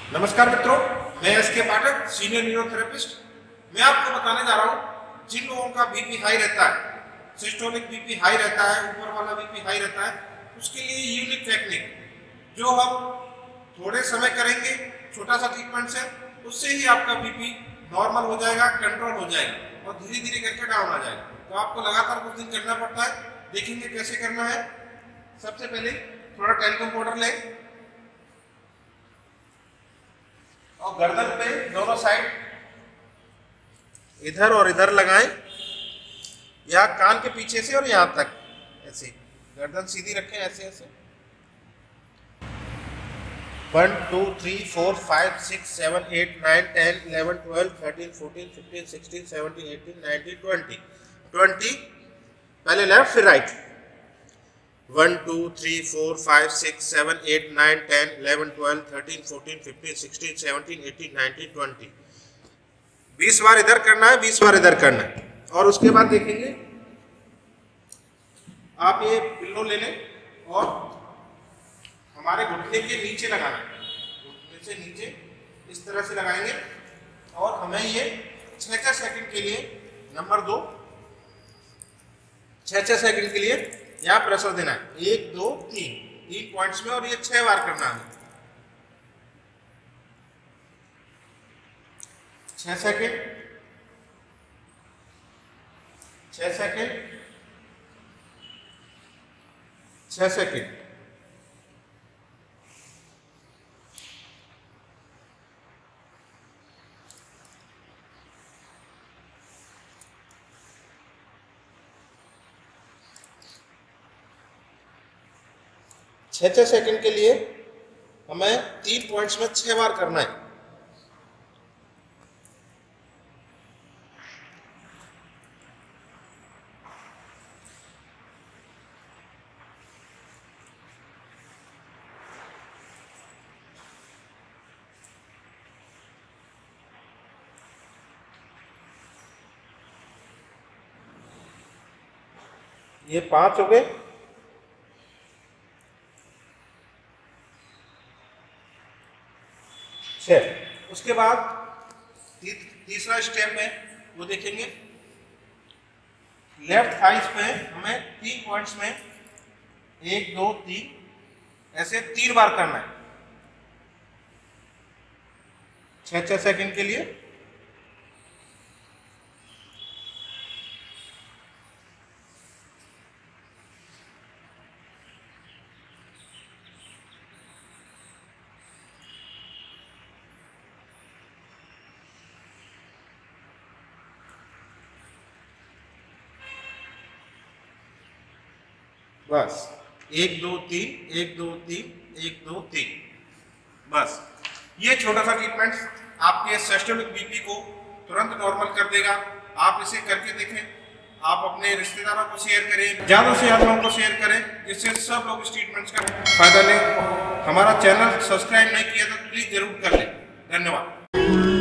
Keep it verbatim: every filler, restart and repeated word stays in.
नमस्कार मित्रों, मैं एस के पाठक, सीनियर न्यूरोथेरेपिस्ट। मैं आपको बताने जा रहा हूँ जिन लोगों का बीपी हाई रहता है, सिस्टोलिक बीपी हाई रहता है, ऊपर वाला बीपी हाई रहता है, उसके लिए यूनिक टेक्निक जो हम थोड़े समय करेंगे, छोटा सा ट्रीटमेंट से, उससे ही आपका बीपी नॉर्मल हो जाएगा, कंट्रोल हो जाएगा और धीरे धीरे करके डाउन आ जाएगा। तो आपको लगातार कुछ दिन करना पड़ता है। देखेंगे कैसे करना है। सबसे पहले थोड़ा टैल्कम पाउडर लें और गर्दन पे दोनों साइड इधर और इधर लगाएं, या कान के पीछे से और यहाँ तक ऐसे गर्दन सीधी रखें, ऐसे ऐसे। One two three four five six seven eight nine ten eleven twelve thirteen fourteen fifteen sixteen seventeen eighteen nineteen twenty. Twenty पहले लेफ्ट फिर right. One two three four five six seven eight nine ten eleven twelve thirteen fourteen fifteen sixteen seventeen eighteen nineteen twenty. बीस बार इधर करना है, बीस बार इधर करना है। और उसके बाद देखेंगे आप ये पिल्लो ले लें और हमारे घुटने के नीचे लगाना है। घुटने से नीचे इस तरह से लगाएंगे और हमें ये छः छः सेकंड के लिए, नंबर दो, छः छः सेकंड के लिए यहाँ प्रेशर देना है। एक दो तीन तीन पॉइंट्स में, और ये छह बार करना है। छह सेकंड, छह सेकंड, छह सेकंड। छः छः सेकंड के लिए हमें तीन पॉइंट्स में छह बार करना है। ये पांच हो गए। उसके बाद ती, तीसरा स्टेप है वो देखेंगे। लेफ्ट थाइस पे हमें तीन पॉइंट्स में एक दो तीन ऐसे तीन बार करना है, छह छह सेकंड के लिए। बस एक दो तीन, एक दो तीन, एक दो तीन। बस ये छोटा सा ट्रीटमेंट आपके सिस्टोलिक बीपी को तुरंत नॉर्मल कर देगा। आप इसे करके देखें, आप अपने रिश्तेदारों को शेयर करें, ज़्यादा से ज़्यादा लोगों को शेयर करें, जिससे सब लोग इस ट्रीटमेंट का फायदा लें। हमारा चैनल सब्सक्राइब नहीं किया तो प्लीज़ जरूर कर लें। धन्यवाद।